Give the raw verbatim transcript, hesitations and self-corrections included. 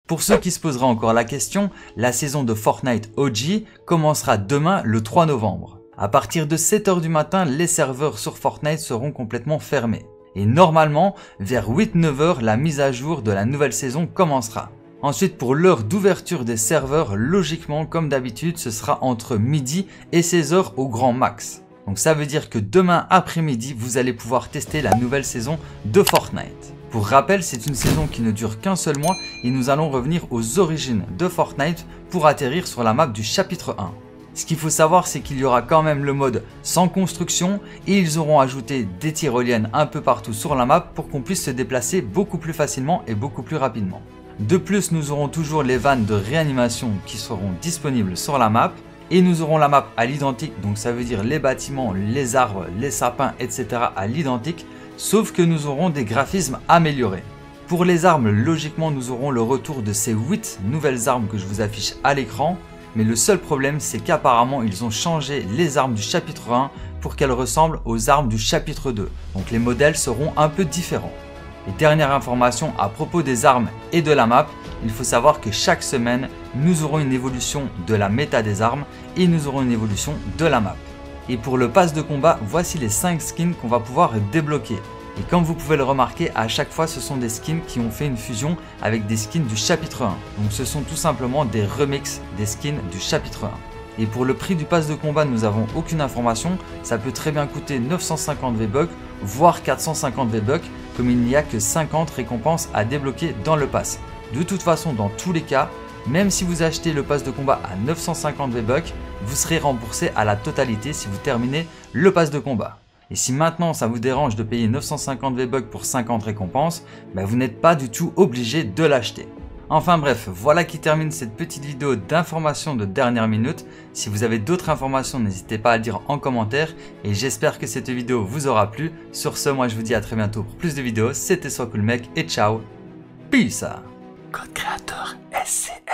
Pour ceux qui se poseraient encore la question, la saison de Fortnite O G commencera demain le trois novembre. À partir de sept heures du matin, les serveurs sur Fortnite seront complètement fermés. Et normalement, vers huit neuf heures, la mise à jour de la nouvelle saison commencera. Ensuite, pour l'heure d'ouverture des serveurs, logiquement, comme d'habitude, ce sera entre midi et seize heures au grand max. Donc ça veut dire que demain après-midi, vous allez pouvoir tester la nouvelle saison de Fortnite. Pour rappel, c'est une saison qui ne dure qu'un seul mois et nous allons revenir aux origines de Fortnite pour atterrir sur la map du chapitre un. Ce qu'il faut savoir, c'est qu'il y aura quand même le mode sans construction et ils auront ajouté des tyroliennes un peu partout sur la map pour qu'on puisse se déplacer beaucoup plus facilement et beaucoup plus rapidement. De plus, nous aurons toujours les vannes de réanimation qui seront disponibles sur la map et nous aurons la map à l'identique, donc ça veut dire les bâtiments, les arbres, les sapins, et cetera à l'identique, sauf que nous aurons des graphismes améliorés. Pour les armes, logiquement, nous aurons le retour de ces huit nouvelles armes que je vous affiche à l'écran. Mais le seul problème, c'est qu'apparemment, ils ont changé les armes du chapitre un pour qu'elles ressemblent aux armes du chapitre deux. Donc les modèles seront un peu différents. Et dernière information à propos des armes et de la map, il faut savoir que chaque semaine, nous aurons une évolution de la méta des armes et nous aurons une évolution de la map. Et pour le pass de combat, voici les cinq skins qu'on va pouvoir débloquer. Et comme vous pouvez le remarquer, à chaque fois ce sont des skins qui ont fait une fusion avec des skins du chapitre un. Donc ce sont tout simplement des remixes des skins du chapitre un. Et pour le prix du pass de combat, nous n'avons aucune information. Ça peut très bien coûter neuf cent cinquante V-Bucks, voire quatre cent cinquante V-Bucks, comme il n'y a que cinquante récompenses à débloquer dans le pass. De toute façon, dans tous les cas, même si vous achetez le pass de combat à neuf cent cinquante V-Bucks, vous serez remboursé à la totalité si vous terminez le pass de combat. Et si maintenant ça vous dérange de payer neuf cent cinquante V-Bucks pour cinquante récompenses, ben vous n'êtes pas du tout obligé de l'acheter. Enfin bref, voilà qui termine cette petite vidéo d'information de dernière minute. Si vous avez d'autres informations, n'hésitez pas à le dire en commentaire et j'espère que cette vidéo vous aura plu. Sur ce, moi je vous dis à très bientôt pour plus de vidéos. C'était SoisCoolMec et ciao, peace. Code créateur S C